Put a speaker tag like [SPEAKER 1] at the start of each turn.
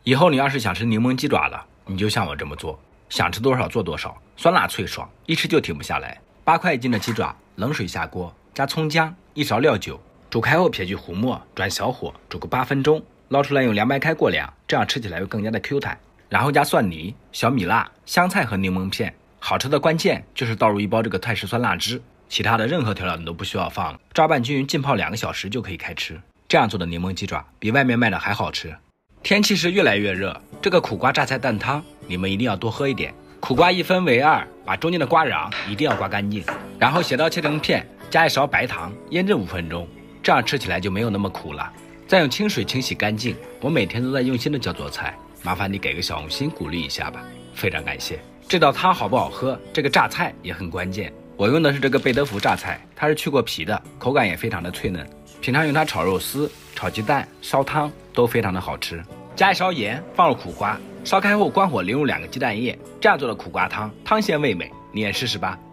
[SPEAKER 1] 以后你要是想吃柠檬鸡爪了，你就像我这么做，想吃多少做多少，酸辣脆爽，一吃就停不下来。8块1斤的鸡爪，冷水下锅，加葱姜，1勺料酒，煮开后撇去糊沫，转小火煮个8分钟，捞出来用凉白开过凉，这样吃起来会更加的 Q 弹。然后加蒜泥、小米辣、香菜和柠檬片。好吃的关键就是倒入1包这个泰式酸辣汁，其他的任何调料你都不需要放了，抓拌均匀浸泡2个小时就可以开吃。这样做的柠檬鸡爪比外面卖的还好吃。天气是越来越热，这个苦瓜榨菜蛋汤你们一定要多喝一点。苦瓜1分为2，把中间的瓜瓤一定要刮干净，然后斜刀切成片，加1勺白糖，腌制5分钟，这样吃起来就没有那么苦了。再用清水清洗干净。我每天都在用心的教做菜，麻烦你给个小红心鼓励一下吧，非常感谢。这道汤好不好喝，这个榨菜也很关键。我用的是这个贝德福榨菜，它是去过皮的，口感也非常的脆嫩，平常用它炒肉丝、炒鸡蛋、烧汤都非常的好吃。加1勺盐，放入苦瓜，烧开后关火淋入2个鸡蛋液，这样做的苦瓜汤，汤鲜味美，你也试试吧。